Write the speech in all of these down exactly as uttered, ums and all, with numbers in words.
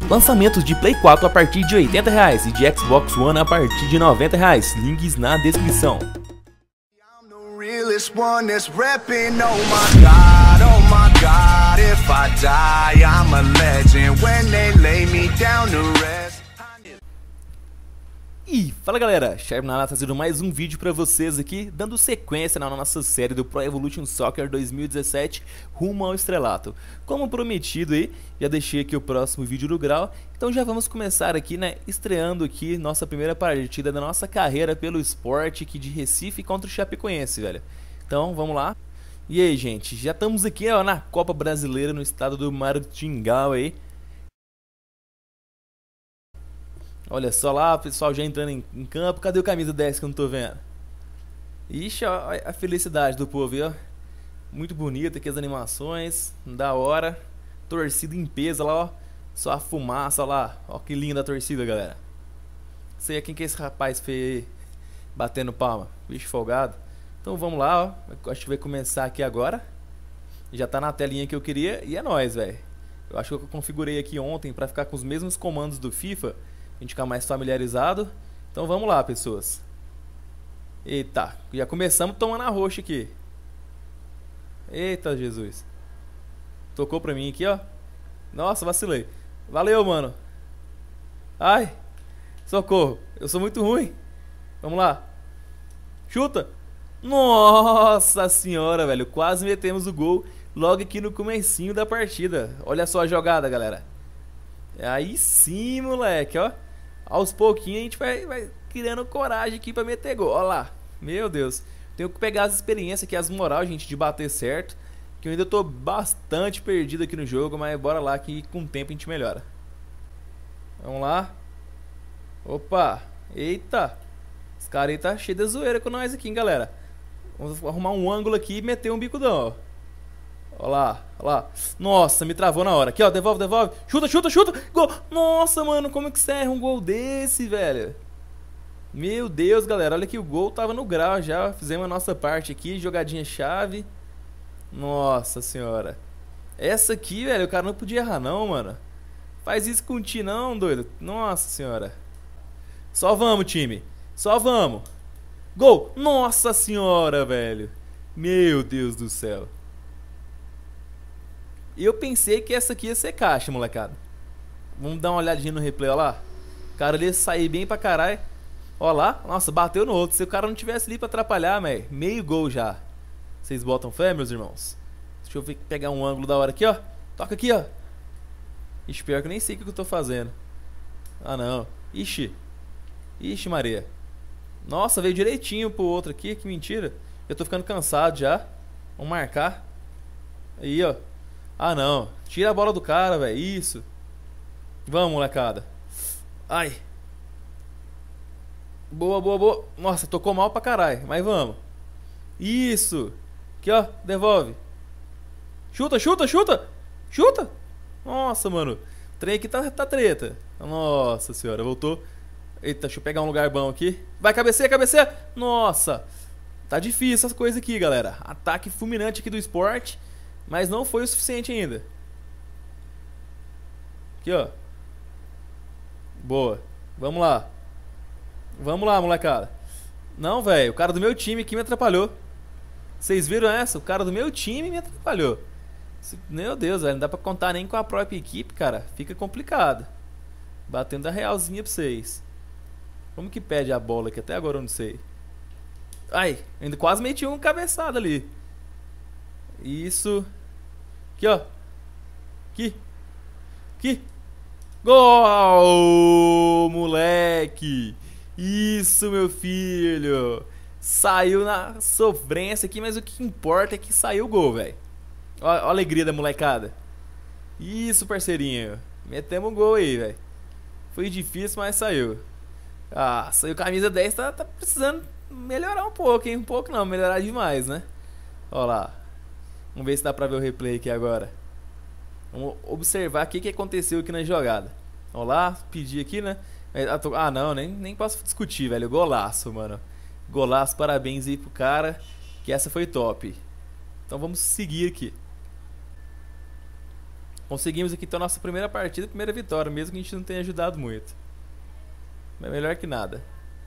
Lançamentos de Play quatro a partir de oitenta reais e de Xbox One a partir de noventa reais. Links na descrição. E fala galera, Sharp na Lata trazendo mais um vídeo pra vocês aqui, dando sequência na nossa série do Pro Evolution Soccer dois mil e dezessete rumo ao estrelato. Como prometido aí, já deixei aqui o próximo vídeo do grau, então já vamos começar aqui, né, estreando aqui nossa primeira partida da nossa carreira pelo esporte aqui de Recife contra o Chapecoense, velho. Então vamos lá. E aí gente, já estamos aqui ó, na Copa Brasileira no estado do Martingau aí. Olha só lá, o pessoal já entrando em, em campo. Cadê o camisa dez que eu não tô vendo? Ixi, ó, a felicidade do povo, ó. Muito bonita aqui as animações. Da hora. Torcida em peso lá, ó. Só a fumaça, ó lá. Ó que linda a torcida, galera. Sei é quem que é esse rapaz feio aí. Batendo palma. Bicho folgado. Então vamos lá, ó. Acho que vai começar aqui agora. Já tá na telinha que eu queria. E é nóis, velho. Eu acho que eu configurei aqui ontem pra ficar com os mesmos comandos do FIFA. A gente ficar mais familiarizado. Então vamos lá, pessoas. Eita, já começamos tomando a roxa aqui. Eita, Jesus. Tocou pra mim aqui, ó. Nossa, vacilei. Valeu, mano. Ai, socorro. Eu sou muito ruim. Vamos lá. Chuta. Nossa senhora, velho. Quase metemos o gol logo aqui no comecinho da partida. Olha só a jogada, galera. Aí sim, moleque, ó. Aos pouquinhos a gente vai, vai criando coragem aqui pra meter gol. Olha lá. Meu Deus. Tenho que pegar as experiências aqui, as moral, gente, de bater certo. Que eu ainda tô bastante perdido aqui no jogo. Mas bora lá que com o tempo a gente melhora. Vamos lá. Opa. Eita. Os caras aí tá cheio de zoeira com nós aqui, hein, galera. Vamos arrumar um ângulo aqui e meter um bicudão, ó. Olha lá, olha lá. Nossa, me travou na hora. Aqui, ó, devolve, devolve. Chuta, chuta, chuta. Gol. Nossa, mano, como que você erra um gol desse, velho? Meu Deus, galera. Olha que o gol tava no grau já. Fizemos a nossa parte aqui. Jogadinha chave. Nossa senhora. Essa aqui, velho, o cara não podia errar não, mano. Faz isso com o Ti não, doido. Nossa senhora. Só vamos, time. Só vamos. Gol. Nossa senhora, velho. Meu Deus do céu. Eu pensei que essa aqui ia ser caixa, molecada. Vamos dar uma olhadinha no replay, ó lá. O cara ali saiu bem pra caralho. Ó lá, nossa, bateu no outro. Se o cara não tivesse ali pra atrapalhar, véio, meio gol já. Vocês botam fé, meus irmãos? Deixa eu pegar um ângulo da hora aqui, ó. Toca aqui, ó. Ixi, pior que eu nem sei o que eu tô fazendo. Ah, não. Ixi. Ixi, Maria. Nossa, veio direitinho pro outro aqui, que mentira. Eu tô ficando cansado já. Vamos marcar. Aí, ó. Ah, não. Tira a bola do cara, velho. Isso. Vamos, molecada. Ai. Boa, boa, boa. Nossa, tocou mal pra caralho. Mas vamos. Isso. Aqui, ó. Devolve. Chuta, chuta, chuta. Chuta. Nossa, mano. O trem aqui tá, tá treta. Nossa senhora. Voltou. Eita, deixa eu pegar um lugar bom aqui. Vai, cabeceia, cabeceia. Nossa. Tá difícil essas coisas aqui, galera. Ataque fulminante aqui do esporte. Mas não foi o suficiente ainda. Aqui, ó. Boa. Vamos lá. Vamos lá, molecada. Não, velho. O cara do meu time aqui me atrapalhou. Vocês viram essa? O cara do meu time me atrapalhou. Meu Deus, velho. Não dá pra contar nem com a própria equipe, cara. Fica complicado. Batendo a realzinha pra vocês. Como que pede a bola aqui? Até agora eu não sei. Ai, ainda quase meti um cabeçado ali. Isso. Aqui, ó. Aqui. Aqui. Gol, moleque. Isso, meu filho. Saiu na sofrência aqui, mas o que importa é que saiu o gol, velho. Ó, ó a alegria da molecada. Isso, parceirinho. Metemos um gol aí, velho. Foi difícil, mas saiu. Ah, saiu camisa dez, tá, tá precisando melhorar um pouco, hein? Um pouco não, melhorar demais, né? Ó lá. Vamos ver se dá pra ver o replay aqui agora. Vamos observar o que, que aconteceu aqui na jogada. Vamos lá, pedir aqui, né? Ah, não, nem, nem posso discutir, velho. Golaço, mano. Golaço, parabéns aí pro cara. Que essa foi top. Então vamos seguir aqui. Conseguimos aqui então a nossa primeira partida, primeira vitória, mesmo que a gente não tenha ajudado muito. Mas melhor que nada.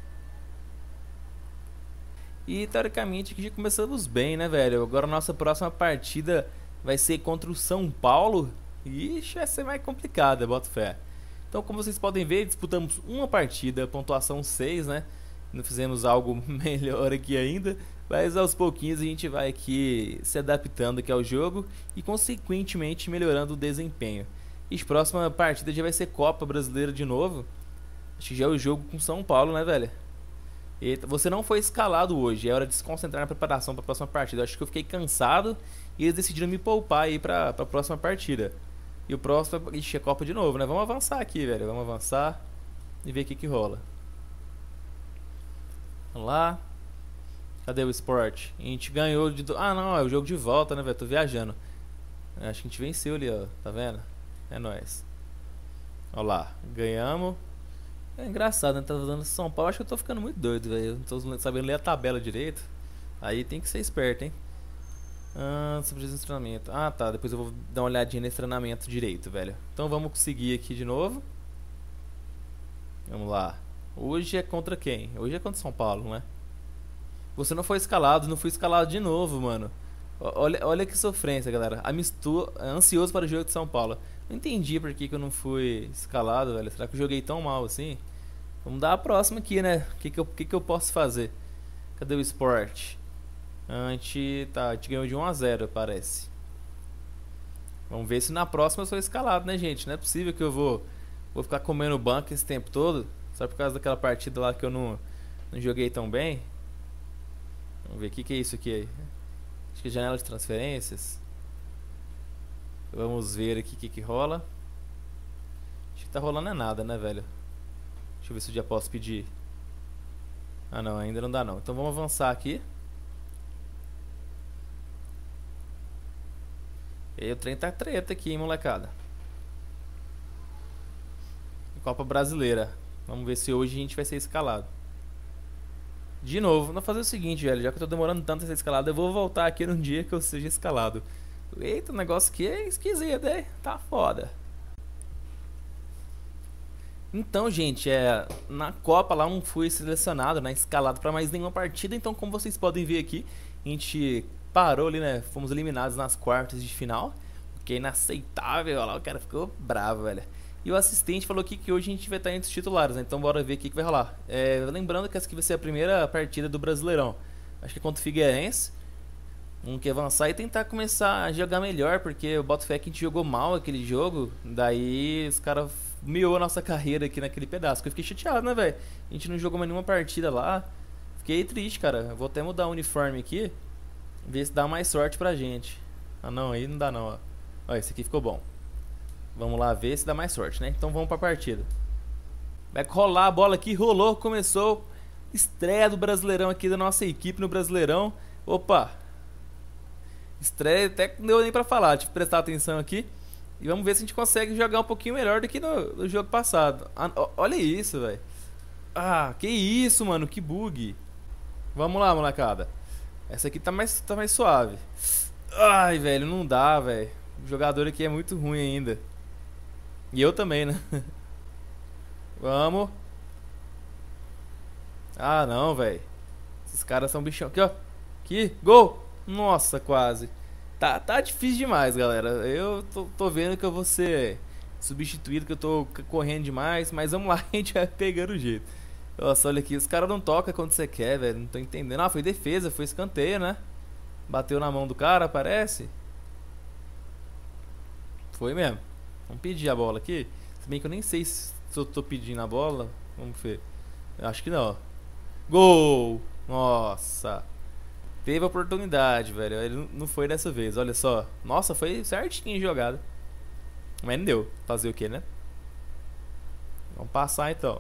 E teoricamente aqui já começamos bem, né, velho? Agora a nossa próxima partida vai ser contra o São Paulo. Ixi, vai ser mais complicada, boto fé. Então, como vocês podem ver, disputamos uma partida, pontuação seis, né? Não fizemos algo melhor aqui ainda, mas aos pouquinhos a gente vai aqui se adaptando aqui ao jogo e consequentemente melhorando o desempenho. E a próxima partida já vai ser Copa Brasileira de novo. Acho que já é o jogo com São Paulo, né, velho? Eita, você não foi escalado hoje, é hora de se concentrar na preparação para a próxima partida. Eu acho que eu fiquei cansado e eles decidiram me poupar aí para a próxima partida. E o próximo, ixi, é Copa de novo, né? Vamos avançar aqui, velho. Vamos avançar e ver o que que rola. Vamos lá. Cadê o esporte? A gente ganhou de... Ah, não, é o jogo de volta, né, velho? Tô viajando. Acho que a gente venceu ali, ó. Tá vendo? É nóis. Olha lá. Ganhamos. É engraçado, né? Tá usando São Paulo. Acho que eu tô ficando muito doido, velho. Eu não tô sabendo ler a tabela direito. Aí tem que ser esperto, hein? Ah, sobre esse treinamento. Ah, tá. Depois eu vou dar uma olhadinha nesse treinamento direito, velho. Então vamos seguir aqui de novo. Vamos lá. Hoje é contra quem? Hoje é contra São Paulo, né? Você não foi escalado, não fui escalado de novo, mano. Olha, olha que sofrência, galera. Amisto... Ansioso para o jogo de São Paulo. Não entendi por que, que eu não fui escalado, velho. Será que eu joguei tão mal assim? Vamos dar a próxima aqui, né? O que, que, eu, que, que eu posso fazer? Cadê o esporte? A gente, tá, a gente ganhou de um a zero, parece. Vamos ver se na próxima eu sou escalado, né, gente? Não é possível que eu vou, vou ficar comendo banco esse tempo todo. Só por causa daquela partida lá que eu não, não joguei tão bem. Vamos ver o que, que é isso aqui. Acho que é janela de transferências. Vamos ver aqui o que, que rola. Acho que tá rolando é nada, né, velho? Deixa eu ver se eu já posso pedir. Ah, não, ainda não dá não. Então vamos avançar aqui. E o trem tá treta aqui, hein, molecada. Copa Brasileira. Vamos ver se hoje a gente vai ser escalado. De novo, vamos fazer o seguinte, velho. Já que eu tô demorando tanto a ser escalado, eu vou voltar aqui num dia que eu seja escalado. Eita, o negócio aqui é esquisito, hein? Tá foda. Então, gente, é, na Copa lá não fui selecionado, né? Escalado pra mais nenhuma partida. Então, como vocês podem ver aqui, a gente parou ali, né? Fomos eliminados nas quartas de final. O que é inaceitável. Olha lá, o cara ficou bravo, velho. E o assistente falou aqui que hoje a gente vai estar entre os titulares, né? Então bora ver o que, que vai rolar. É, lembrando que essa aqui vai ser a primeira partida do Brasileirão. Acho que é contra o Figueirense. Vamos que avançar e tentar começar a jogar melhor, porque o Botafogo que a gente jogou mal aquele jogo. Daí os caras miou a nossa carreira aqui naquele pedaço. Que eu fiquei chateado, né, velho? A gente não jogou mais nenhuma partida lá. Fiquei triste, cara. Vou até mudar o uniforme aqui. Ver se dá mais sorte pra gente. Ah, não, aí não dá não, ó. Ó, esse aqui ficou bom. Vamos lá ver se dá mais sorte, né? Então vamos pra partida. Vai rolar a bola aqui, rolou, começou. Estreia do Brasileirão aqui da nossa equipe no Brasileirão. Opa! Estreia até que não deu nem pra falar, tive que prestar atenção aqui. E vamos ver se a gente consegue jogar um pouquinho melhor do que no, no jogo passado. Ah, olha isso, velho. Ah, que isso, mano, que bug. Vamos lá, molecada. Essa aqui tá mais, tá mais suave. Ai, velho, não dá, velho. O jogador aqui é muito ruim ainda. E eu também, né? Vamos. Ah, não, velho. Esses caras são bichão. Aqui, ó. Aqui, gol. Nossa, quase. Tá, tá difícil demais, galera. Eu tô, tô vendo que eu vou ser substituído, que eu tô correndo demais. Mas vamos lá, a gente vai pegando o jeito. Nossa, olha aqui. Os caras não tocam quando você quer, velho. Não tô entendendo. Ah, foi defesa, foi escanteio, né? Bateu na mão do cara, parece. Foi mesmo. Vamos pedir a bola aqui. Se bem que eu nem sei se eu tô pedindo a bola. Vamos ver. Eu acho que não. Gol! Nossa. Teve a oportunidade, velho. Ele não foi dessa vez, olha só. Nossa, foi certinho jogado. Mas não deu. Fazer o que, né? Vamos passar então.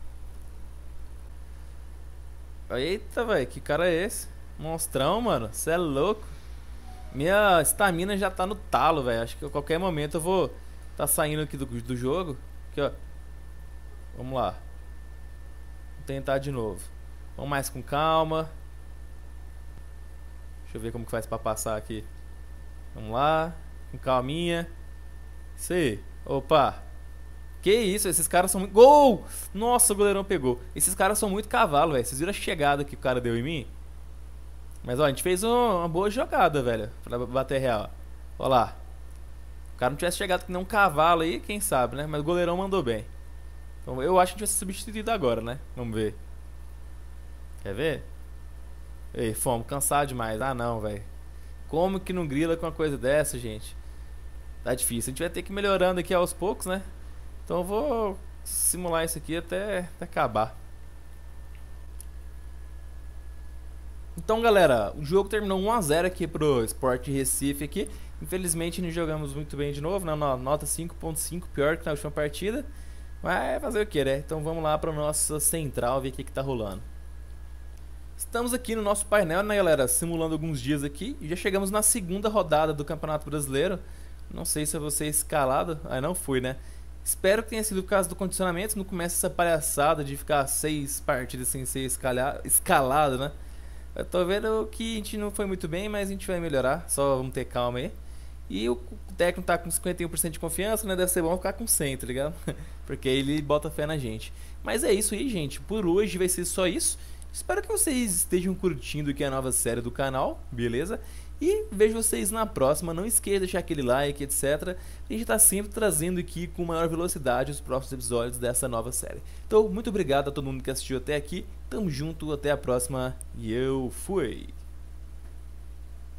Eita, velho. Que cara é esse? Monstrão, mano. Você é louco. Minha estamina já tá no talo, velho. Acho que a qualquer momento eu vou tá saindo aqui do, do jogo. Aqui, ó. Vamos lá. Vou tentar de novo. Vamos mais com calma. Deixa eu ver como que faz pra passar aqui. Vamos lá. Com calminha. Isso aí. Opa. Que isso, esses caras são muito... Gol! Nossa, o goleirão pegou. Esses caras são muito cavalo, velho. Vocês viram a chegada que o cara deu em mim? Mas, ó, a gente fez um- uma boa jogada, velho. Pra bater real. Ó lá. O cara não tivesse chegado que nem um cavalo aí, quem sabe, né? Mas o goleirão mandou bem. Então eu acho que a gente vai ser substituído agora, né? Vamos ver. Quer ver? Ei, fomos, cansado demais. Ah, não, velho. Como que não grila com uma coisa dessa, gente? Tá difícil. A gente vai ter que ir melhorando aqui aos poucos, né? Então eu vou simular isso aqui até, até acabar. Então, galera, o jogo terminou um a zero aqui pro Sport Recife aqui. Infelizmente não jogamos muito bem de novo, né? Nota cinco ponto cinco, pior que na última partida. Mas fazer o que, né? Então vamos lá para nossa central ver o que que tá rolando. Estamos aqui no nosso painel, né, galera? Simulando alguns dias aqui. E já chegamos na segunda rodada do Campeonato Brasileiro. Não sei se eu vou ser escalado. Ah, não fui, né? Espero que tenha sido por causa do condicionamento. Não comece essa palhaçada de ficar seis partidas sem ser escalha... escalado, né? Eu tô vendo que a gente não foi muito bem, mas a gente vai melhorar. Só vamos ter calma aí. E o técnico tá com cinquenta e um por cento de confiança, né? Deve ser bom ficar com cem, tá ligado? Porque aí ele bota fé na gente. Mas é isso aí, gente. Por hoje vai ser só isso. Espero que vocês estejam curtindo aqui a nova série do canal, beleza? E vejo vocês na próxima. Não esqueça de deixar aquele like, etcétera. A gente tá sempre trazendo aqui com maior velocidade os próximos episódios dessa nova série. Então, muito obrigado a todo mundo que assistiu até aqui. Tamo junto, até a próxima. E eu fui!